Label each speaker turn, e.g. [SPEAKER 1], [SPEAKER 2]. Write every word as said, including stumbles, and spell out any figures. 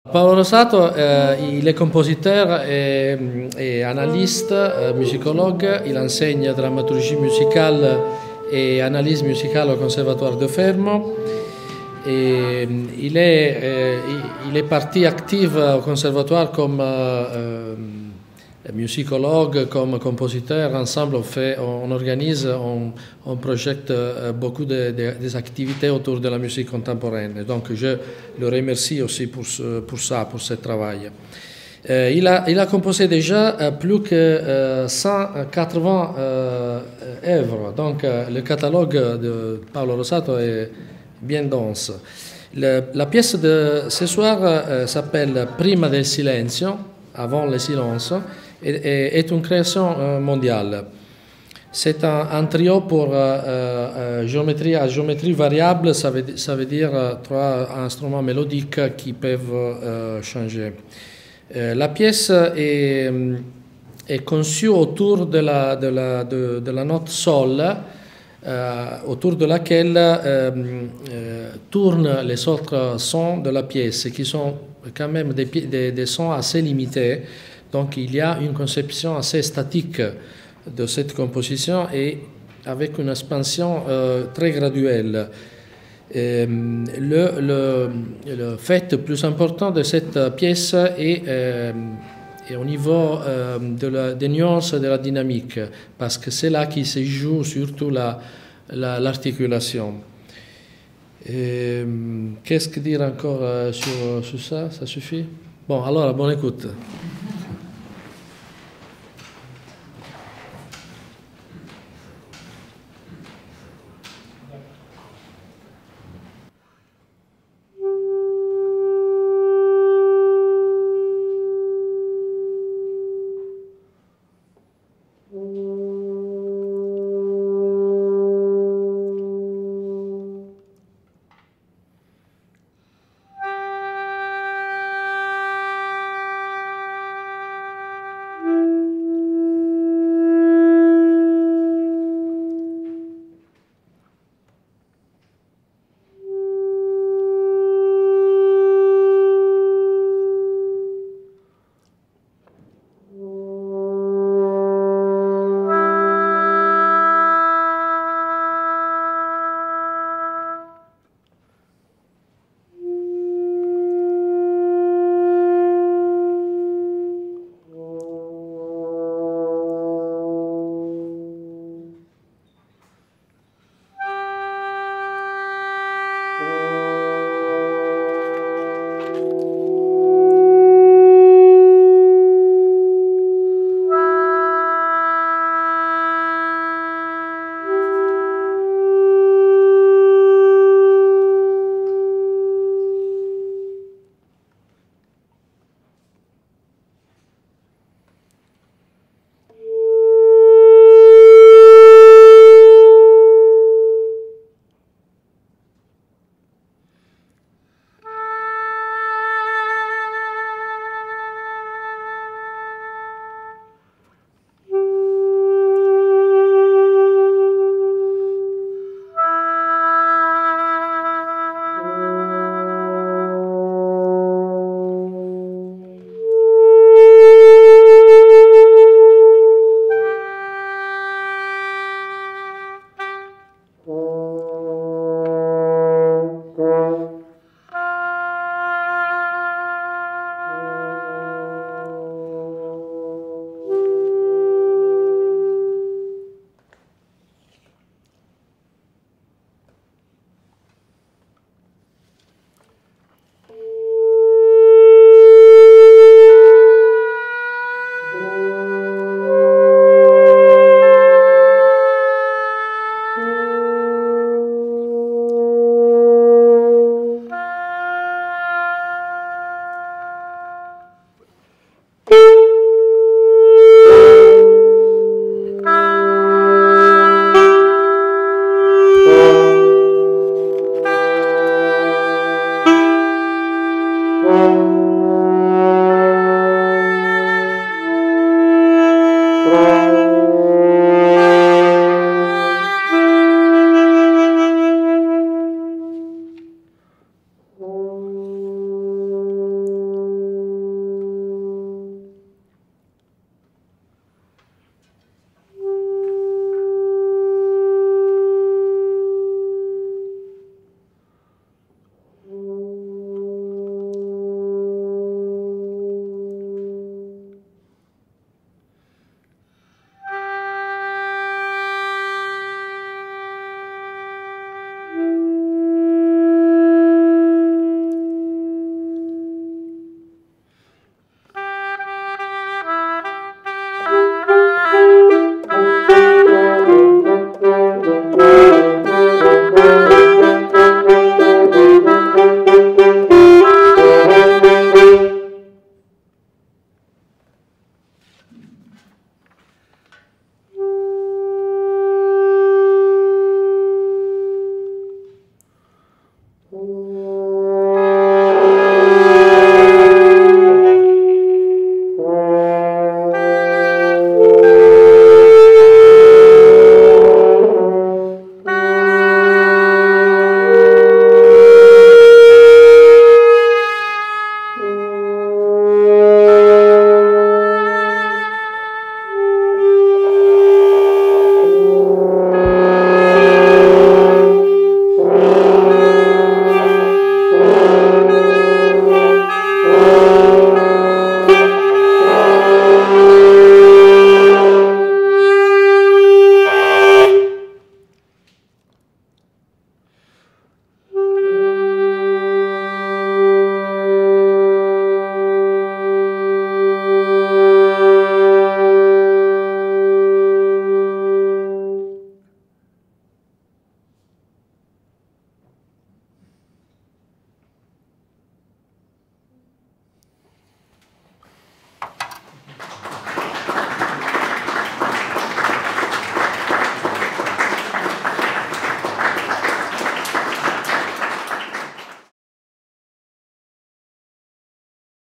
[SPEAKER 1] Paolo Rosato, euh, il est compositeur et, et analyste, euh, musicologue. Il enseigne dramaturgie musicale et analyse musicale au Conservatoire de Fermo. Et il, est, euh, il est partie active au Conservatoire comme euh, musicologue, comme compositeur. Ensemble, on, fait, on organise, on, on projette beaucoup de, de, des activités autour de la musique contemporaine. Donc, je le remercie aussi pour, ce, pour ça, pour ce travail. Euh, il, a, il a composé déjà euh, plus que euh, cent quatre-vingts euh, œuvres. Donc, euh, le catalogue de Paolo Rosato est bien dense. Le, la pièce de ce soir euh, s'appelle Prima del silenzio, avant le silence, et, et est une création euh, mondiale. C'est un, un trio pour euh, euh, géométrie à géométrie variable, ça veut, ça veut dire euh, trois instruments mélodiques qui peuvent euh, changer. Euh, la pièce est, est conçue autour de la, de la, de, de la note sol, Euh, autour de laquelle euh, euh, tournent les autres sons de la pièce, qui sont quand même des, des, des sons assez limités. Donc il y a une conception assez statique de cette composition et avec une expansion euh, très graduelle. Et le, le, le fait le plus important de cette pièce est euh, et au niveau euh, de la, des nuances de la dynamique, parce que c'est là qu'il se joue surtout l'articulation. La, la, Qu'est-ce que dire encore euh, sur, sur ça? Ça suffit? Bon, alors, bonne écoute.